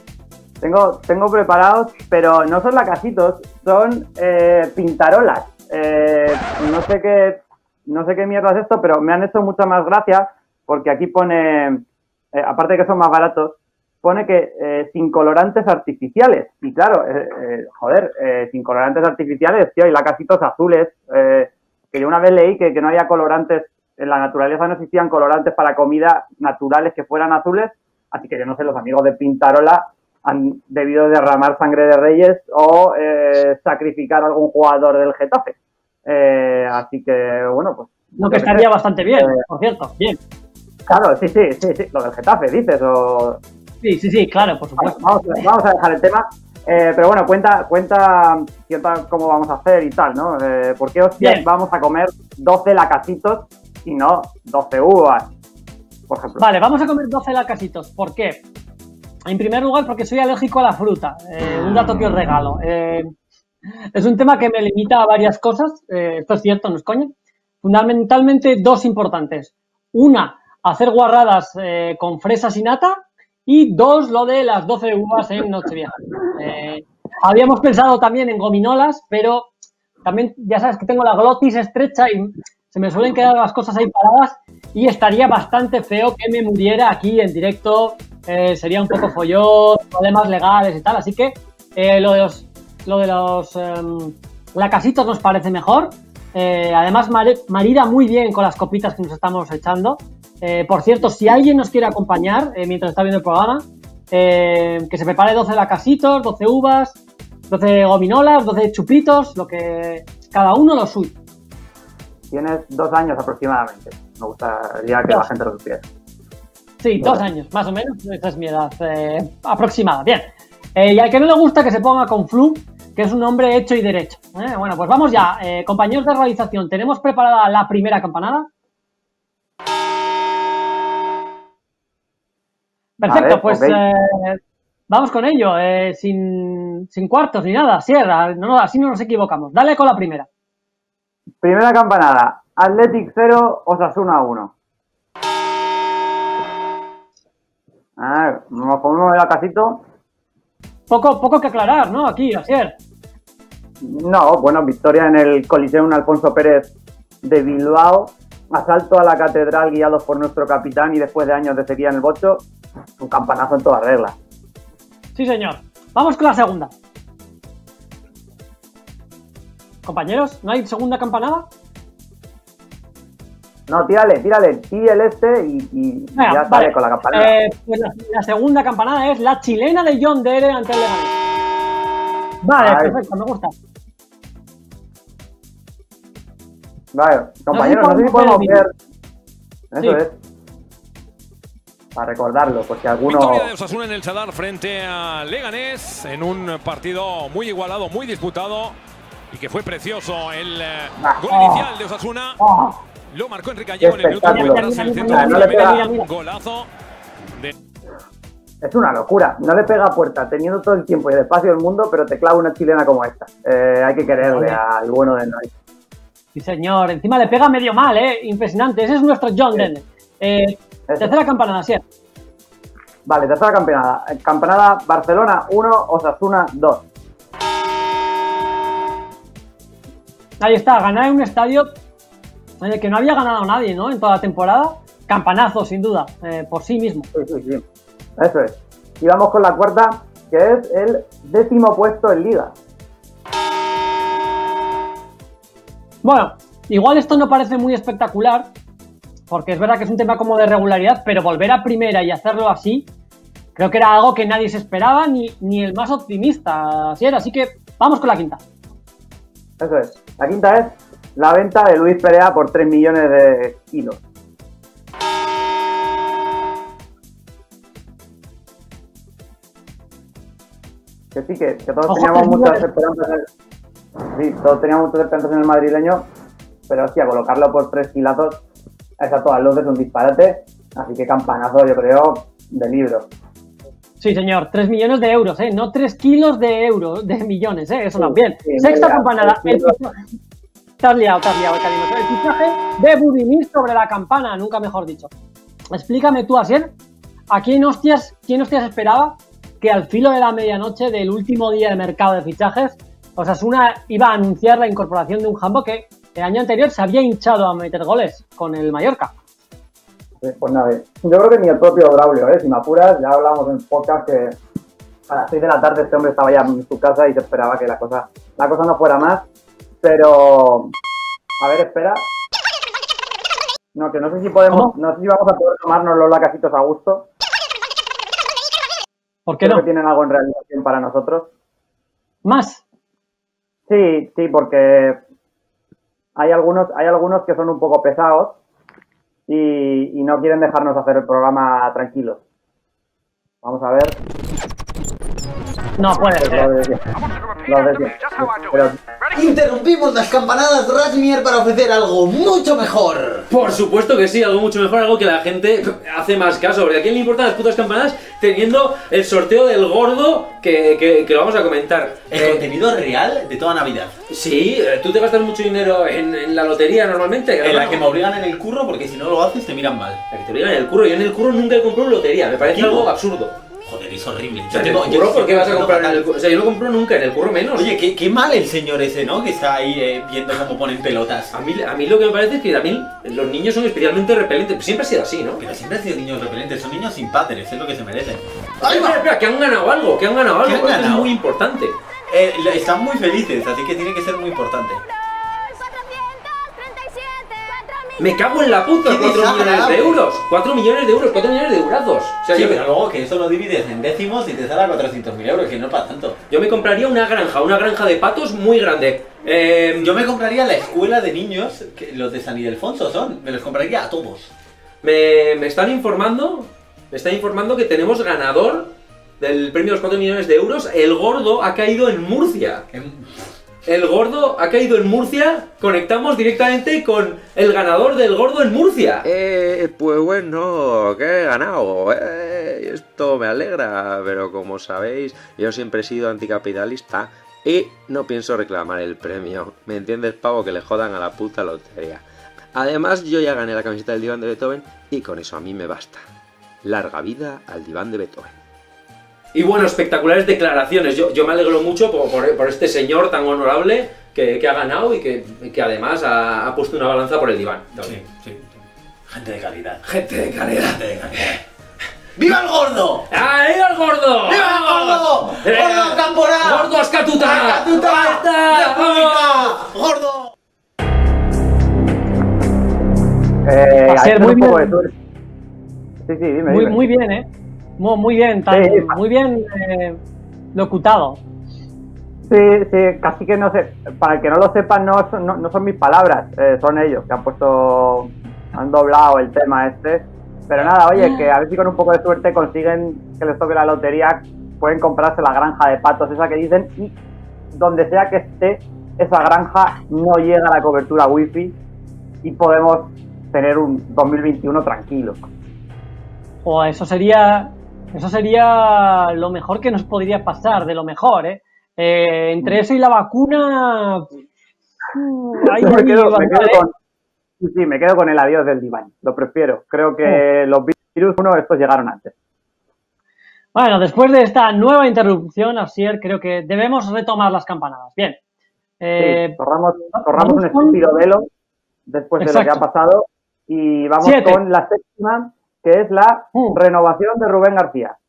Tengo, tengo preparados, pero no son lacasitos, son eh, pintarolas. Eh, no sé qué, no sé qué mierda es esto, pero me han hecho mucha más gracia porque aquí pone, eh, aparte de que son más baratos, pone que eh, sin colorantes artificiales. Y claro, eh, eh, joder, eh, sin colorantes artificiales, tío, hay lacasitos azules. Eh, que yo una vez leí que, que no había colorantes, en la naturaleza no existían colorantes para comida naturales que fueran azules, así que yo no sé, los amigos de Pintarola han debido derramar sangre de reyes o eh, sacrificar a algún jugador del Getafe. Eh, así que, bueno, pues... Lo que yo qué estaría sé. bastante bien, Eh, por cierto, bien. Claro, sí, sí, sí, sí, lo del Getafe, dices, o... Sí, sí, sí, claro, por supuesto. Vamos, vamos a dejar el tema. Eh, pero bueno, cuenta, cuenta, cuenta cómo vamos a hacer y tal, ¿no? Eh, ¿Por qué hostias Bien. vamos a comer doce lacasitos y no doce uvas, por ejemplo? Vale, vamos a comer doce lacasitos. ¿Por qué? En primer lugar, porque soy alérgico a la fruta. Eh, un dato que os regalo. Eh, es un tema que me limita a varias cosas. Eh, esto es cierto, no es coña. Fundamentalmente dos importantes. Una, hacer guarradas eh, con fresas y nata. Y dos, lo de las doce uvas en Nochevieja. Eh, habíamos pensado también en gominolas, pero también ya sabes que tengo la glotis estrecha y se me suelen quedar las cosas ahí paradas y estaría bastante feo que me muriera aquí en directo. Eh, sería un poco follón, problemas legales y tal. Así que eh, lo de los, lo de los um, lacasitos nos parece mejor. Eh, además, mar- marida muy bien con las copitas que nos estamos echando. Eh, por cierto, si alguien nos quiere acompañar eh, mientras está viendo el programa, eh, que se prepare doce lacasitos, doce uvas, doce gominolas, doce chupitos, lo que cada uno lo suyo. Tienes dos años aproximadamente. Me gustaría que Dos. la gente lo supiera. Sí, dos años, más o menos. Esta es mi edad eh, aproximada. Bien. Eh, y al que no le gusta que se ponga con flu, que es un hombre hecho y derecho. ¿eh? Bueno, pues vamos ya. Eh, compañeros de realización, ¿tenemos preparada la primera campanada? Perfecto, Vale, pues ok. eh, vamos con ello, eh, sin, sin cuartos ni nada. Sierra, no, no, así no nos equivocamos. Dale con la primera. Primera campanada. Athletic cero, Osasuna uno. Ah, nos ponemos el casito. Poco, poco que aclarar, ¿no? Aquí, Asier. No, bueno, victoria en el Coliseum Alfonso Pérez de Bilbao. Asalto a la catedral guiados por nuestro capitán y después de años de sequía en el bocho, un campanazo en todas reglas. Sí, señor. Vamos con la segunda. Compañeros, ¿no hay segunda campanada? No, tírale, tírale, tira el este y, y Venga, ya vale. sale con la campanada. Eh, pues la, la segunda campanada es la chilena de John Dere ante el Leganés. Vale, Ay. perfecto, me gusta. Vale, compañeros, no sé si podemos podemos ver ver. Sí. Eso es. Para recordarlo, porque alguno. Victoria de Osasuna en el Sadar frente a Leganés en un partido muy igualado, muy disputado y que fue precioso el eh, gol Oh. inicial de Osasuna. Oh. Lo marcó Enrique Gallego en el minuto espectáculo. nueve tras el Mira, centro mira, de no le pega. Jiménez, Mira, un golazo de Es una locura. No le pega a puerta, teniendo todo el tiempo y el espacio del mundo, pero te clava una chilena como esta. Eh, hay que quererle Vale. al bueno de Noy. Sí, señor. Encima le pega medio mal, ¿eh? Impresionante. Ese es nuestro John Dere. Eh, tercera campanada, Asier. Vale, tercera campeonada. Campeonada Barcelona uno, Osasuna dos. Ahí está, ganar en un estadio en el que no había ganado nadie, ¿no? En toda la temporada. Campanazo, sin duda, eh, por sí mismo. Sí, sí, sí. Eso es. Y vamos con la cuarta, que es el décimo puesto en Liga. Bueno, igual esto no parece muy espectacular, porque es verdad que es un tema como de regularidad, pero volver a primera y hacerlo así, creo que era algo que nadie se esperaba, ni, ni el más optimista, así era. Así que vamos con la quinta. Eso es. La quinta es la venta de Luis Perea por tres millones de kilos. Que sí, que, que todos Ojo, teníamos tres muchas millones. esperanzas en el, sí, todos teníamos muchas esperanzas en el madrileño, pero hostia, colocarlo por tres kilazos es a todas luces un disparate, así que campanazo, yo creo, de libro. Sí, señor, tres millones de euros, ¿eh? No tres kilos de euros, de millones, ¿eh? Eso no, Sí, bien. sí, Sexta mira, campanada. tres El kilos. fichaje. Te has liado, te has liado, cariño. El fichaje de Budimir sobre la campana, nunca mejor dicho. Explícame tú, Asier, ¿a quién hostias, quién hostias esperaba que al filo de la medianoche del último día de mercado de fichajes, Osasuna iba a anunciar la incorporación de un jambo que el año anterior se había hinchado a meter goles con el Mallorca? Sí, pues nada, yo creo que ni el propio Braulio, ¿eh? Si me apuras, ya hablábamos en podcast que a las seis de la tarde este hombre estaba ya en su casa y se esperaba que la cosa, la cosa no fuera más, pero a ver, espera. No, que no sé si podemos, ¿Cómo? no sé si vamos a poder tomarnos los lacasitos a gusto. ¿Por qué Creo no? que tienen algo en realización para nosotros. Más. Sí, sí, porque hay algunos, hay algunos que son un poco pesados y, y no quieren dejarnos hacer el programa tranquilos. Vamos a ver. No puede Pues ser. lo de siempre. Lo de siempre. Pero Interrumpimos las campanadas Rasmier para ofrecer algo mucho mejor. Por supuesto que sí, algo mucho mejor, algo que la gente hace más caso. Porque a quién le importan las putas campanadas teniendo el sorteo del gordo que, que, que lo vamos a comentar. El Eh, contenido real de toda Navidad. Sí, eh, tú te gastas mucho dinero en, en la lotería normalmente. En la que me obligan en el curro porque si no lo haces te miran mal. La que te obligan en el curro. Yo en el curro nunca he comprado lotería, me parece ¿Qué? algo absurdo. Joder, es horrible. O sea, en el curro, ¿por qué vas a comprar en el curro? O sea, yo no compro nunca, en el curro menos. Oye, qué, qué mal el señor ese, ¿no? Que está ahí eh, viendo cómo ponen pelotas. A mí, a mí lo que me parece es que a mí los niños son especialmente repelentes. Siempre ha sido así, ¿no? Pero siempre han sido niños repelentes, son niños sin padres, es lo que se merecen. Espera, espera, espera, que han ganado algo, que han ganado ¿Qué algo. han Esto es ganado? muy importante. Eh, lo- están muy felices, así que tiene que ser muy importante. Me cago en la puta, Qué cuatro millones de desagradable. euros. cuatro millones de euros, cuatro millones de eurazos. O sea, Sí, yo, pero luego que eso lo divides en décimos y te sale a cuatrocientos mil euros, que no es para tanto. yo me compraría una granja, una granja de patos muy grande. Eh, Yo me compraría la escuela de niños, que los de San Ildefonso son, me los compraría a todos. me, me están informando, me están informando que tenemos ganador del premio de los cuatro millones de euros, el gordo ha caído en Murcia. El gordo ha caído en Murcia, conectamos directamente con el ganador del gordo en Murcia. Eh, pues bueno, que he ganado, eh, esto me alegra, pero como sabéis, yo siempre he sido anticapitalista y no pienso reclamar el premio. ¿Me entiendes, pavo? Que le jodan a la puta lotería. Además, yo ya gané la camiseta del diván de Beethoven y con eso a mí me basta. Larga vida al diván de Beethoven. Y bueno, espectaculares declaraciones. Yo, yo me alegro mucho por, por, por este señor tan honorable que, que ha ganado y que, que además ha, ha puesto una balanza por el diván. Sí, sí. Gente de calidad. Gente de calidad. Gente de calidad. ¡Viva el gordo! ¡Ah, viva el gordo! ¡Viva el gordo! Eh, ¡Gordo Camporá! ¡Gordo Ascatuta! ¡Ascatuta! ¡Vamos! ¡Gordo! Eh, Va a ser hay muy un poco bien. de suerte. Sí, sí, dime, Muy, dime. muy bien, ¿eh? Muy, muy bien, tan- Sí. muy bien eh, locutado. Sí, sí, casi que no sé, para el que no lo sepa, no son, no, no son mis palabras, eh, son ellos que han puesto, han doblado el tema este. Pero nada, oye, que a ver si con un poco de suerte consiguen que les toque la lotería, pueden comprarse la granja de patos, esa que dicen, y donde sea que esté, esa granja no llega a la cobertura wifi y podemos tener un dos mil veintiuno tranquilo. O eso sería, eso sería lo mejor que nos podría pasar, de lo mejor, ¿eh? Eh, entre eso y la vacuna... uh, ahí, Yo me ahí quedo, va me a quedo estar, ¿eh? con, sí, sí, me quedo con el adiós del diván, lo prefiero. Creo que los virus uno, estos llegaron antes. Bueno, después de esta nueva interrupción, Asier, creo que debemos retomar las campanadas. Bien. Eh, Sí, corramos, corramos un vamos con- estúpido velo después de lo que Exacto. ha pasado y vamos Siete. con la séptima, que es la Uh. renovación de Rubén García.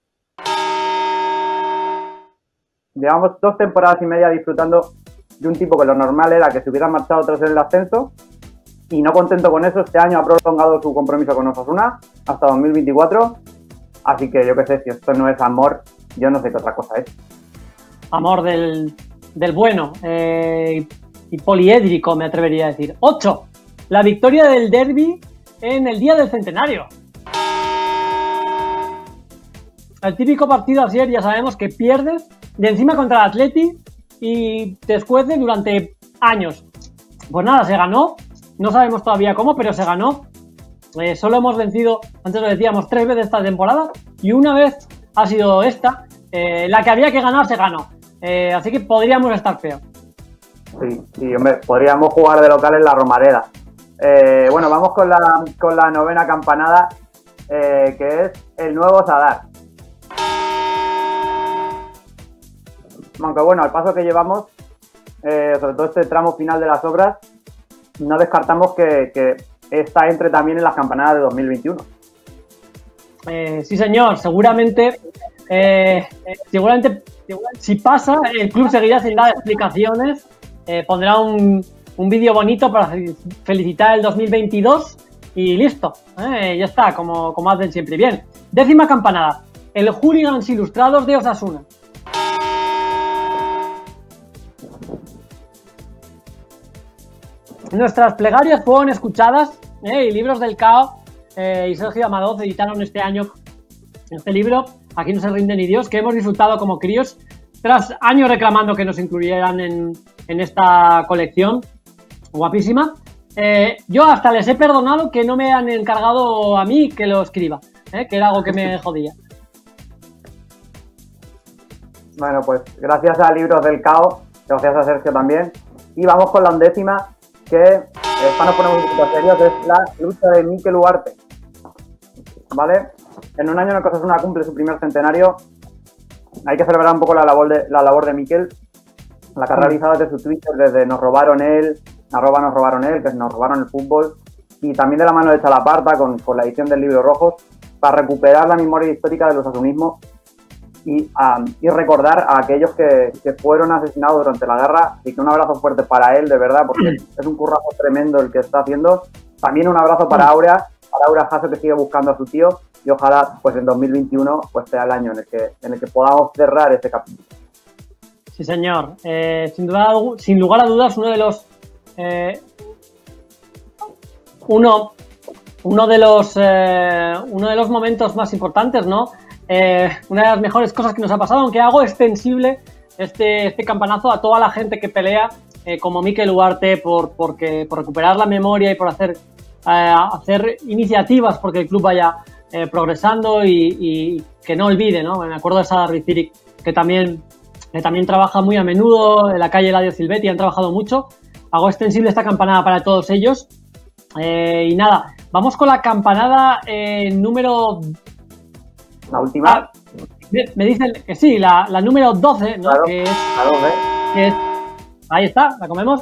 Llevamos dos temporadas y media disfrutando de un tipo que lo normal era que se hubiera marchado tras el ascenso y no contento con eso, este año ha prolongado su compromiso con Osasuna hasta dos mil veinticuatro, así que yo qué sé, si esto no es amor, yo no sé qué otra cosa es. amor del, del bueno eh, y poliédrico, me atrevería a decir. ocho. La victoria del derbi en el día del centenario. El típico partido así, ya sabemos que pierdes de encima contra el Atleti y te escuece durante años. Pues nada, se ganó. No sabemos todavía cómo, pero se ganó. Eh, solo hemos vencido, antes lo decíamos, tres veces esta temporada y una vez ha sido esta. Eh, la que había que ganar se ganó. Eh, así que podríamos estar peor. Sí, sí, hombre, podríamos jugar de local en la Romareda. Eh, bueno, vamos con la, con la novena campanada, eh, que es el nuevo Sadar. Aunque bueno, al paso que llevamos, eh, sobre todo este tramo final de las obras, no descartamos que, que esta entre también en las campanadas de dos mil veintiuno. Eh, sí, señor, seguramente, eh, seguramente, si pasa, el club seguirá sin dar explicaciones, eh, pondrá un, un vídeo bonito para felicitar el dos mil veintidós y listo, eh, ya está, como, como hacen siempre. Bien, décima campanada, el Hooligans Ilustrados de Osasuna. Nuestras plegarias fueron escuchadas, eh, y Libros del Caos eh, y Sergio Amadoz editaron este año este libro, Aquí no se rinde ni Dios, que hemos disfrutado como críos, tras años reclamando que nos incluyeran en, en esta colección guapísima. Eh, yo hasta les he perdonado que no me han encargado a mí que lo escriba, eh, que era algo que me jodía. Bueno, pues gracias a Libros del Caos, gracias a Sergio también. Y vamos con la undécima, que eh, para no poner un poquito serios, es la lucha de Mikel Ugarte. ¿Vale? En un año en el que Osasuna cumple su primer centenario, hay que celebrar un poco la labor de, la labor de Mikel, la que ha realizado desde su Twitter, desde nos robaron él, arroba nos robaron él, que es nos robaron el fútbol, y también de la mano de Chalaparta con, con la edición del Libro Rojo, para recuperar la memoria histórica del osasunismo y, um, y recordar a aquellos que, que fueron asesinados durante la guerra. Y que un abrazo fuerte para él, de verdad, porque es un currazo tremendo el que está haciendo. También un abrazo para Aurea, para Aurea Jasso, que sigue buscando a su tío, y ojalá pues en dos mil veintiuno pues sea el año en el que, en el que podamos cerrar este capítulo. Sí, señor. Eh, sin, duda, sin lugar a dudas, uno de los... Eh, uno uno de los eh, uno de los momentos más importantes, ¿no? Eh, una de las mejores cosas que nos ha pasado, aunque hago extensible este, este campanazo a toda la gente que pelea, eh, como Mikel Ugarte, por, porque, por recuperar la memoria y por hacer, eh, hacer iniciativas porque el club vaya eh, progresando y, y que no olvide, ¿no? Me acuerdo de Sadar Bicirik, que también, que también trabaja muy a menudo, en la calle Eladio Silvetti, han trabajado mucho. Hago extensible esta campanada para todos ellos. Eh, y nada, vamos con la campanada eh, número... La última. Ah, me, me dicen que sí, la, la número doce, ¿no? Claro, que es, la doce. que es, ahí está, la comemos.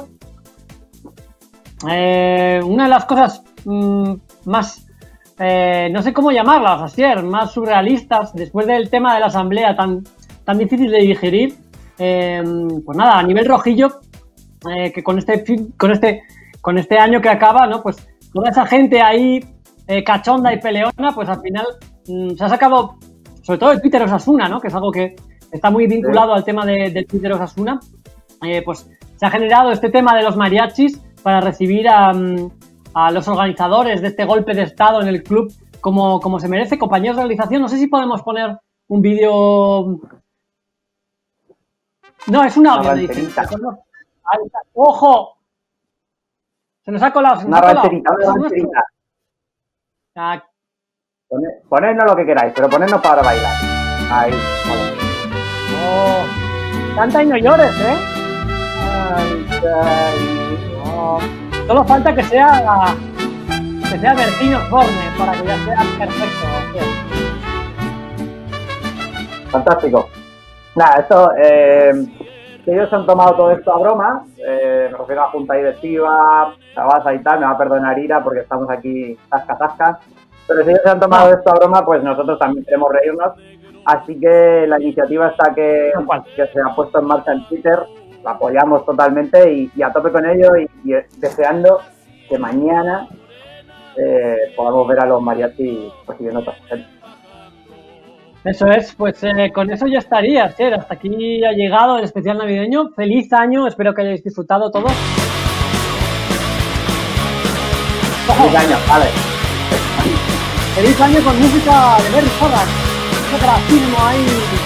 Eh, una de las cosas mmm, más, eh, no sé cómo llamarlas, Asier, más surrealistas, después del tema de la asamblea tan, tan difícil de digerir, eh, pues nada, a nivel rojillo, eh, que con este, con este, con este año que acaba, ¿no? Pues toda esa gente ahí eh, cachonda y peleona, pues al final mmm, se ha sacado, sobre todo el Twitter Osasuna, ¿no? Que es algo que está muy vinculado sí. al tema de, del Twitter Osasuna. Eh, pues se ha generado este tema de los mariachis para recibir a, a los organizadores de este golpe de estado en el club como, como se merece. Compañeros de realización, no sé si podemos poner un vídeo. No, es un audio, me dicen. ¡Ojo! Se nos ha colado. Se nos una ha colado. rancherita, una rancherita. Ah. Pone, ponednos lo que queráis, pero ponednos para bailar. Ahí, vale. Oh, canta y no llores, ¿eh? Ay, ay, oh. Solo falta que sea que sea Bertino Forne para que ya sea perfecto. ¿Sí? Fantástico. Nada, esto, eh, ellos han tomado todo esto a broma, eh, me refiero a la junta directiva, Tabasa y tal, me va a perdonar Ira porque estamos aquí tasca tasca, pero si ellos se han tomado esto a broma, pues nosotros también queremos reírnos, así que la iniciativa está que, que se ha puesto en marcha en Twitter, la apoyamos totalmente y, y a tope con ello y, y deseando que mañana eh, podamos ver a los mariachis recibiendo otra gente. Eso es, pues eh, con eso ya estaría, Ser. Hasta aquí ha llegado el especial navideño. Feliz año, espero que hayáis disfrutado todos. Feliz año, vale. Feliz año con música de Berry Horror. Mucho grafismo ahí.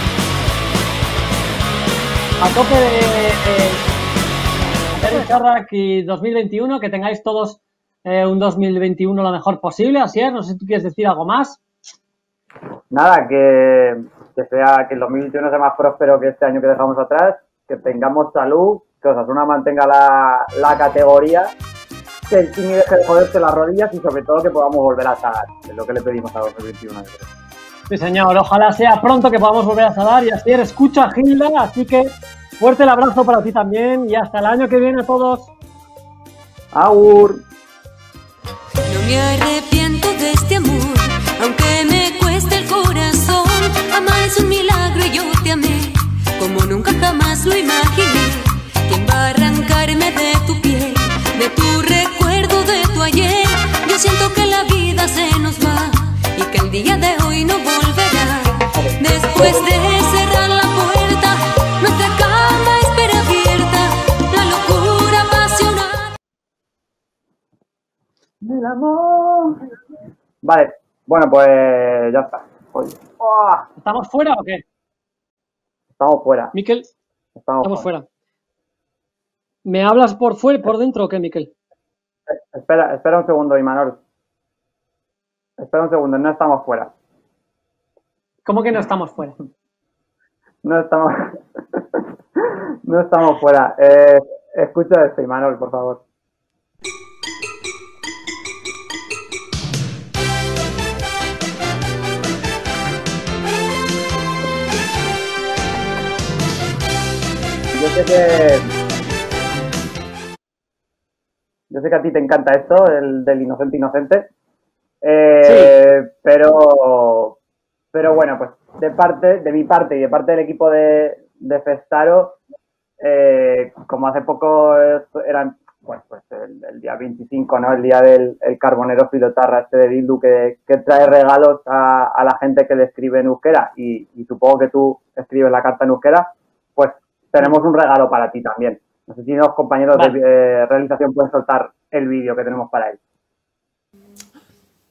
A tope de eh, Berry Horror y dos mil veintiuno. Que tengáis todos eh, un dos mil veintiuno lo mejor posible. Asier, no sé si tú quieres decir algo más. Nada, que, que sea que el dos mil veintiuno sea más próspero que este año que dejamos atrás, que tengamos salud, que Osasuna mantenga la, la categoría, que el Chimi deje de joderse las rodillas y sobre todo que podamos volver a Sadar, que es lo que le pedimos a dos mil veintiuno. Yo creo. Sí, señor, ojalá sea pronto que podamos volver a Sadar y así escucha a Gilda, así que fuerte el abrazo para ti también y hasta el año que viene a todos. Aur. No me arrepiento de este amor, aunque me cueste el corazón. Amar es un milagro y yo te amé como nunca jamás lo imaginé. ¿Quién va a arrancarme de tu piel, de tu recuerdo, de tu ayer? Yo siento que la vida se nos va y que el día de hoy no volverá. Después de cerrar la puerta, nuestra cama espera abierta, la locura apasionada del amor. Vale, bueno, pues ya está. Oh. ¿Estamos fuera o qué? Estamos fuera. Mikel, estamos, estamos fuera. fuera. ¿Me hablas por fuera y por dentro o qué, Mikel? Eh, espera, espera un segundo, Imanol. Espera un segundo, no estamos fuera. ¿Cómo que no estamos fuera? No estamos... no estamos fuera. Eh, escucha esto, Imanol, por favor. Yo sé que... Yo sé que a ti te encanta esto, el del inocente inocente. Eh, sí. Pero... Pero bueno, pues de parte, de mi parte y de parte del equipo de, de Festaro, eh, como hace poco eran, bueno, pues el, el día veinticinco, ¿no? El día del el carbonero filotarra este de Bildu que, que trae regalos a, a la gente que le escribe en euskera y, y supongo que tú escribes la carta en euskera, pues tenemos un regalo para ti también. No sé si los compañeros vale. de eh, realización pueden soltar el vídeo que tenemos para él.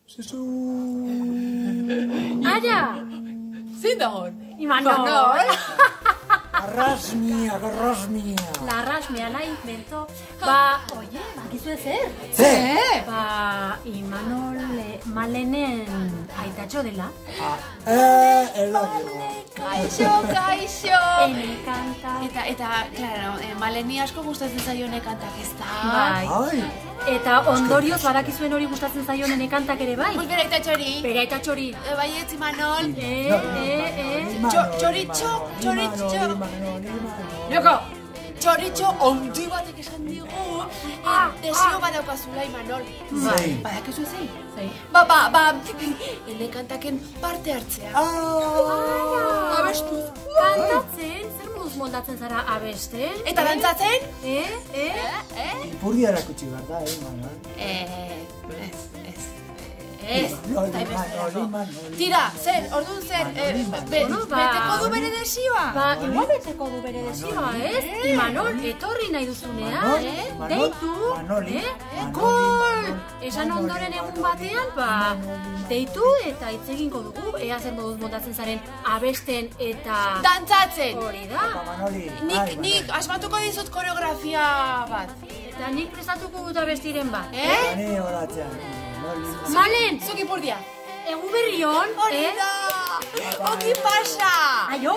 Ara! Zein dagoen? Imanol! Arrasmia, arrasmia. La arrasmia nahi, bento. Ba, oie, bakizu ezer? Ze? Ba, Imanol eh, Malenen aitatxo dela. Eh, elogio. Kaixo, kaixo! Ene kanta. Eta, eta, claro, eh, Maleni asko gustatzen zaio ene kantak, ez da? Bai. Eta ondorioz badakizuen hori gustatzen zaio nene kantak ere bai? Pues bere aitatxori. Bere aitatxori. E, bai, etzi Manol. Eh, eh, eh. Txoritxo, txoritxo. Joko! Txoritxo ondi batek esan digu. Ah, desio badaukazula, Imanol. Bai. Badakizu zein? Zein. Ba, ba, ba, ene kantaken parte hartzea. Ah! Abestuz. Kantatzen? Zer moduz moldatzen zara abesten? Eta dantzatzen? Eh, eh? Eh? Ipurdia erakutsi behar da, eh, Manuel? Eh, ez, ez. Ez, Manoli, Manoli. Tira, zer, orduan zer, eh, be, Bueno, ba- beteko du bere desioa? Ba, igual beteko du bere desioa, ez? Imanol, etorri nahi duzunean, Manol, eh? Manol, Deitu, Manoli, eh? Manoli, Gol! Manoli, Esan Manoli, ondoren egun batean, ba, deitu eta hitz egingo dugu, ea zer moduz moldatzen zaren abesten eta... Dantzatzen! Hori da. Manoli, Nik, nik, asmatuko dizut koreografia bat. Eta nik prestatuko dut abestiren bat, Eh? Ni horatzean. Manoli, Malen, Zuk ipurdia. egu berri hon, Hori eh? da! Ongi pasa! Aio!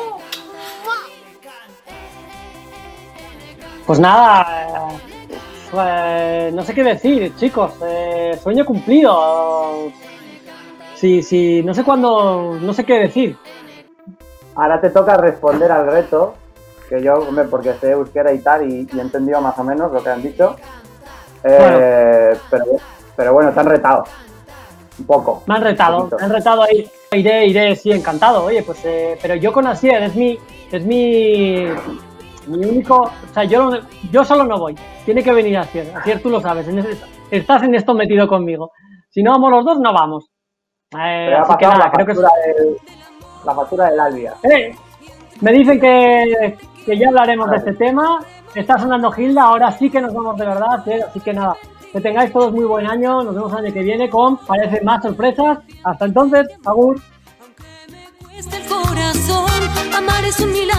Pues nada, eh, eh, no sé qué decir, chicos. Eh, sueño cumplido. Sí, sí, no sé cuándo, no sé qué decir. Ahora te toca responder al reto, que yo, hombre, porque sé euskera y tal, y, y he entendido más o menos lo que han dicho. Eh, Bueno. pero, pero bueno, te han retado. Un poco. Me han retado, poquito. me han retado ahí. Iré, iré, sí, encantado. Oye, pues, eh, pero yo con Asier es mi, es mi, mi único, o sea, yo, no- yo solo no voy. Tiene que venir Asier. Asier, tú lo sabes. en ese- estás en esto metido conmigo. Si no vamos los dos, no vamos. Eh, Pero ha así que pasado nada, la creo que factura, del, la factura del Albia. Eh, me dicen que, que ya hablaremos de este tema. Está sonando Hilda, ahora sí que nos vamos de verdad, ¿eh? Así que nada, que tengáis todos muy buen año. Nos vemos el año que viene con, parece, más sorpresas. Hasta entonces, agur. Cuesta el corazón, amar es un milagro.